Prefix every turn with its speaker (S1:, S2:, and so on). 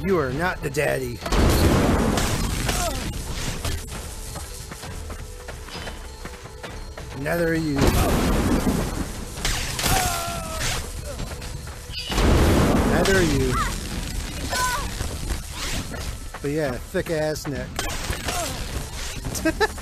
S1: You are not the daddy. Neither are you. Neither are you. But yeah, thick ass neck.